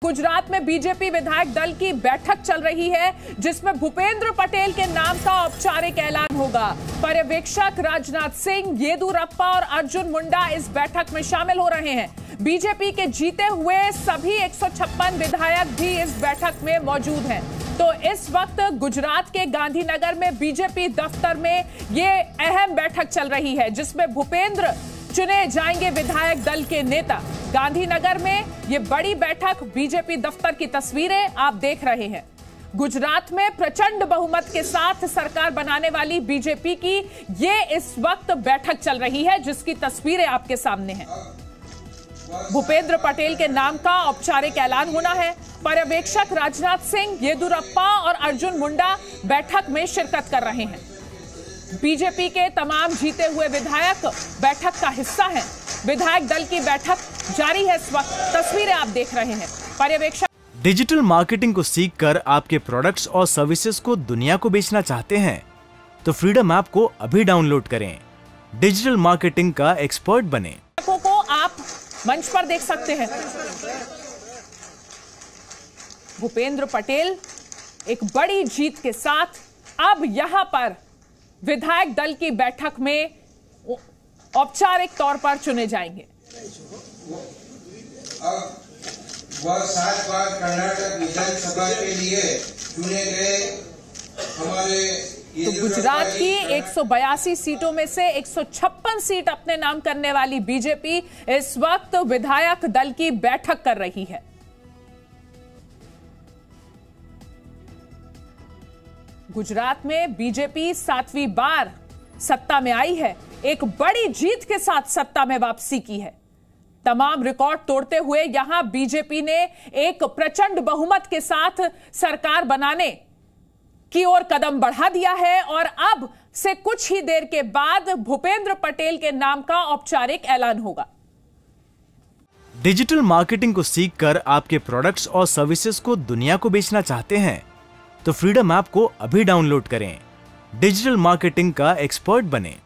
गुजरात में बीजेपी विधायक दल की बैठक चल रही है, जिसमें भूपेंद्र पटेल के नाम का औपचारिक ऐलान होगा। पर्यवेक्षक राजनाथ सिंह, येदियुरप्पा और अर्जुन मुंडा इस बैठक में शामिल हो रहे हैं। बीजेपी के जीते हुए सभी 156 विधायक भी इस बैठक में मौजूद हैं। तो इस वक्त गुजरात के गांधीनगर में बीजेपी दफ्तर में ये अहम बैठक चल रही है, जिसमें भूपेंद्र चुने जाएंगे विधायक दल के नेता। गांधीनगर में ये बड़ी बैठक, बीजेपी दफ्तर की तस्वीरें आप देख रहे हैं। गुजरात में प्रचंड बहुमत के साथ सरकार बनाने वाली बीजेपी की ये इस वक्त बैठक चल रही है, जिसकी तस्वीरें आपके सामने हैं। भूपेंद्र पटेल के नाम का औपचारिक ऐलान होना है। पर्यवेक्षक राजनाथ सिंह, येदियुरप्पा और अर्जुन मुंडा बैठक में शिरकत कर रहे हैं। बीजेपी के तमाम जीते हुए विधायक बैठक का हिस्सा हैं। विधायक दल की बैठक जारी है इस वक्त, तस्वीरें आप देख रहे हैं। पर्यवेक्षक डिजिटल मार्केटिंग को सीखकर आपके प्रोडक्ट्स और सर्विसेज को दुनिया को बेचना चाहते हैं तो फ्रीडम ऐप को अभी डाउनलोड करें। डिजिटल मार्केटिंग का एक्सपर्ट बने। को आप मंच पर देख सकते हैं। भूपेंद्र पटेल एक बड़ी जीत के साथ अब यहां पर विधायक दल की बैठक में औपचारिक तौर पर चुने जाएंगे। वह 7 बार कर्नाटक विधानसभा के लिए चुने गए हमारे तो गुजरात की 182 सीटों में से 156 सीट अपने नाम करने वाली बीजेपी इस वक्त विधायक दल की बैठक कर रही है। गुजरात में बीजेपी 7वीं बार सत्ता में आई है, एक बड़ी जीत के साथ सत्ता में वापसी की है। तमाम रिकॉर्ड तोड़ते हुए यहां बीजेपी ने एक प्रचंड बहुमत के साथ सरकार बनाने की ओर कदम बढ़ा दिया है और अब से कुछ ही देर के बाद भूपेंद्र पटेल के नाम का औपचारिक ऐलान होगा। डिजिटल मार्केटिंग को सीखकर आपके प्रोडक्ट्स और सर्विसेज को दुनिया को बेचना चाहते हैं तो फ्रीडम ऐप को अभी डाउनलोड करें। डिजिटल मार्केटिंग का एक्सपर्ट बने।